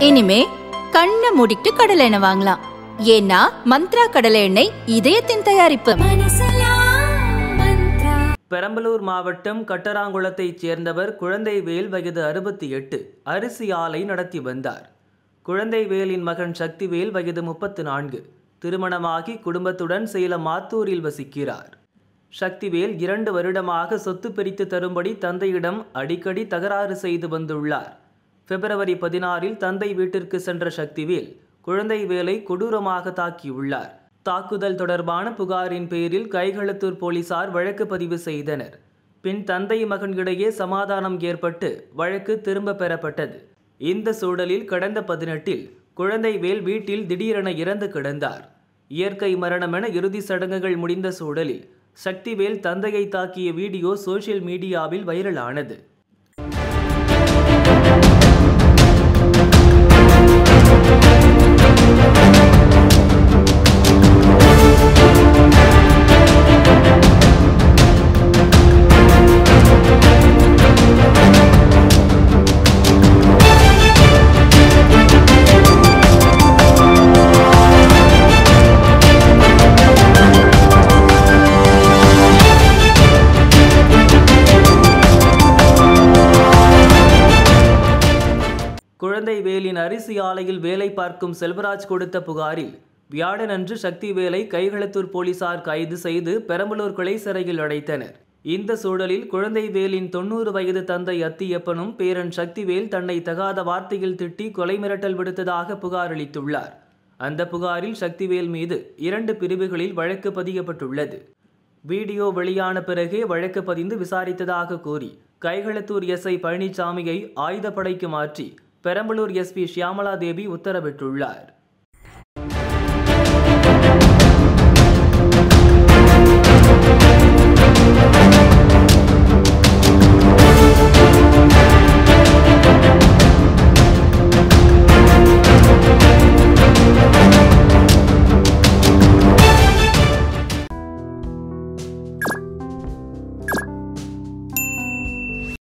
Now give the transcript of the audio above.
இனிமே கண்ணை மூடிட்டு கடலை எண்ணெய் வாங்கலாம். ஏன்னா மந்த்ரா கடலை எண்ணெய் இதயத்தின் தயாரிப்பு. பெரம்பலூர் மாவட்டம் கட்டராங்குளத்தைச் சேர்ந்தவர் குழந்தைவேல், வயது 68, அரிசி ஆலை நடத்தி வந்தார். குழந்தைவேலின் மகன் சக்திவேல், வயது 34, திருமணமாகி குடும்பத்துடன் சேலம் மாத்தூரில் வசிக்கிறார். சக்திவேல் 2 வருடமாக சொத்து பிரித்து தரும்படி தந்தையிடம் அடிக்கடி தகராறு செய்து வந்துள்ளார். பிப்ரவரி 16 தந்தை வீட்டிற்கு சென்ற சக்திவேல் குழந்தைவேலை கொடூரமாக தாக்கியுள்ளார். தாக்குதல் தொடர்பான புகாரின் பேரில் கைகளத்தூர் போலீசார் வழக்கு பதிவு செய்தனர். பின் தந்தை மகன் இடையே சமாதானம் ஏற்பட்டு வழக்கு திரும்ப பெறப்பட்டது. இந்த சூழலில் கடந்த 18 குழந்தைவேல் வீட்டில் திடீரென இறந்து கிடந்தார். இயற்கை மரணம் என இறுதி சடங்குகள் முடிந்த சூழலில் சக்திவேல் தந்தையை தாக்கிய வீடியோ சோசியல் மீடியாவில் வைரலானது. குழந்தைவேலின் அரிசி ஆலையில் வேலை பார்க்கும் செல்வராஜ் கொடுத்த புகாரில் வியாழனன்று சக்திவேலை கைகளத்தூர் போலீசார் கைது செய்து பெரம்பலூர் கிளை சிறையில் அடைத்தனர். இந்த சூழலில் குழந்தைவேலின் 90 வயது தந்தை அத்தியப்பனும் பேரன் சக்திவேல் தன்னை தகாத வார்த்தையில் திட்டி கொலை மிரட்டல் விடுத்ததாக புகார் அளித்துள்ளார். அந்த புகாரில் சக்திவேல் மீது 2 பிரிவுகளில் வழக்கு பதியப்பட்டுள்ளது. வீடியோ வெளியான பிறகே வழக்கு பதிந்து விசாரித்ததாக கூறி கைகளத்தூர் எஸ்ஐ பழனிசாமியை ஆயுதப்படைக்கு மாற்றி பெரம்பலூர் எஸ்பி ஷியாமலா தேவி உத்தரவிட்டுள்ளார்.